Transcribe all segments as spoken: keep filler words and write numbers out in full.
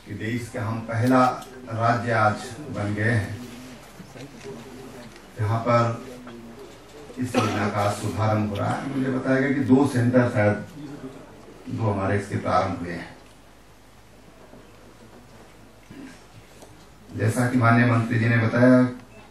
कि देश का हम पहला राज्य आज बन गए हैं जहाँ पर इस योजना का शुभारंभ हो रहा है। मुझे बताया गया कि दो सेंटर शायद दो हमारे इसके प्रारंभ हुए हैं। जैसा कि माननीय मंत्री जी ने बताया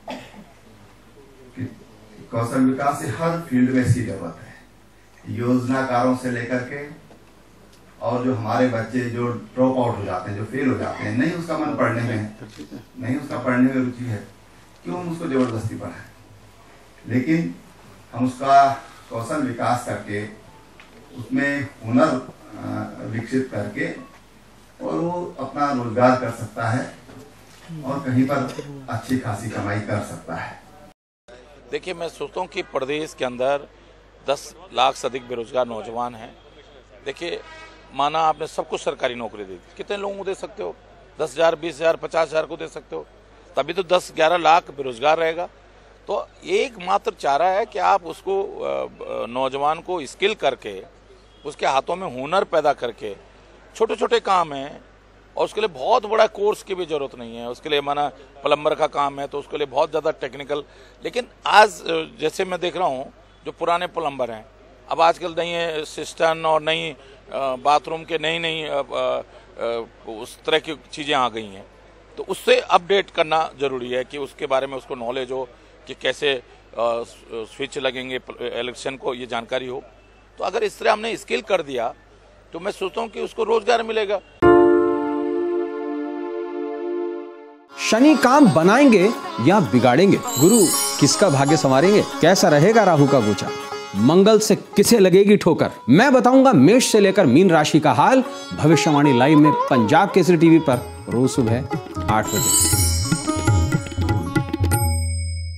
कि कौशल विकास से हर फील्ड में इसकी जरूरत है, योजनाकारों से लेकर के और जो हमारे बच्चे जो ड्रॉप आउट हो जाते हैं, जो फेल हो जाते हैं, नहीं उसका मन पढ़ने में है, नहीं उसका पढ़ने में रुचि है, क्यों हम उसको जबरदस्ती पढ़ाएं। लेकिन हम उसका कौशल विकास करके उसमें हुनर विकसित करके और वो अपना रोजगार कर सकता है और कहीं पर अच्छी खासी कमाई कर सकता है। देखिए, मैं सोचता हूँ कि प्रदेश के अंदर दस लाख से अधिक बेरोजगार नौजवान हैं। देखिए, माना आपने सबको सरकारी नौकरी दे दी, कितने लोगों को दे सकते हो? दस हजार, बीस हजार, पचास हजार को दे सकते हो, तभी तो दस ग्यारह लाख बेरोजगार रहेगा। तो एकमात्र चारा है कि आप उसको नौजवान को स्किल करके, उसके हाथों में हुनर पैदा करके, छोटे छोटे काम हैं और उसके लिए बहुत बड़ा कोर्स की भी जरूरत नहीं है। उसके लिए माना प्लम्बर का काम है तो उसके लिए बहुत ज़्यादा टेक्निकल, लेकिन आज जैसे मैं देख रहा हूँ जो पुराने प्लम्बर हैं, अब आजकल नई सिस्टम और नई बाथरूम के नई नई उस तरह की चीज़ें आ गई हैं, तो उससे अपडेट करना ज़रूरी है कि उसके बारे में उसको नॉलेज हो कि कैसे स्विच लगेंगे इलेक्ट्रिशियन को, ये जानकारी हो। तो अगर इस तरह हमने स्किल कर दिया तो मैं सोचता हूँ कि उसको रोजगार मिलेगा। शनि काम बनाएंगे या बिगाड़ेंगे? गुरु किसका भाग्य संवारेंगे? कैसा रहेगा राहु का गोचर? मंगल से किसे लगेगी ठोकर? मैं बताऊंगा मेष से लेकर मीन राशि का हाल भविष्यवाणी लाइव में पंजाब केसरी टीवी पर रोज सुबह आठ बजे।